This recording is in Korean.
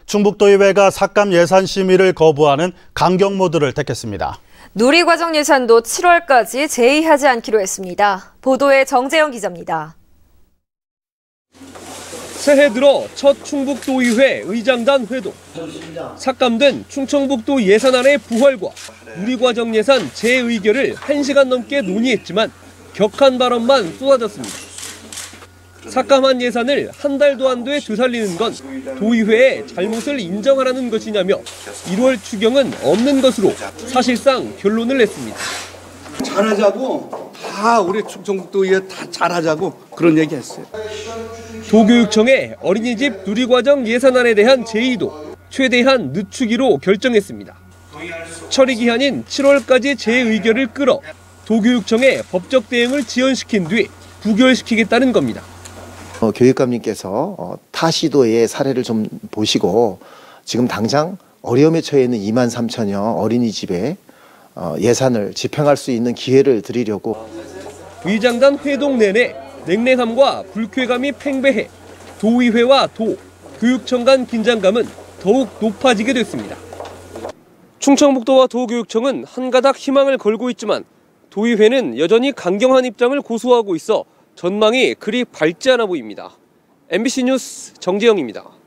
충북도의회가 삭감 예산 심의를 거부하는 강경 모드를 택했습니다. 누리과정 예산도 7월까지 제의하지 않기로 했습니다. 보도에 정재영 기자입니다. 새해 들어 첫 충북도의회 의장단 회동. 삭감된 충청북도 예산안의 부활과 누리과정 예산 재의결을 1시간 넘게 논의했지만 격한 발언만 쏟아졌습니다. 삭감한 예산을 한 달도 안 돼 되살리는 건 도의회의 잘못을 인정하라는 것이냐며 1월 추경은 없는 것으로 사실상 결론을 냈습니다. 잘하자고 다 우리 충청북도의회 다 잘하자고 그런 얘기했어요. 도교육청의 어린이집 누리과정 예산안에 대한 제의도 최대한 늦추기로 결정했습니다. 처리 기한인 7월까지 재의결을 끌어 도교육청의 법적 대응을 지연시킨 뒤 부결시키겠다는 겁니다. 교육감님께서 타 시도의 사례를 좀 보시고 지금 당장 어려움에 처해 있는 23,000여 어린이집에 예산을 집행할 수 있는 기회를 드리려고. 의장단 회동 내내 냉랭함과 불쾌감이 팽배해 도의회와 교육청 간 긴장감은 더욱 높아지게 됐습니다. 충청북도와 도교육청은 한 가닥 희망을 걸고 있지만 도의회는 여전히 강경한 입장을 고수하고 있어 전망이 그리 밝지 않아 보입니다. MBC 뉴스 정재영입니다.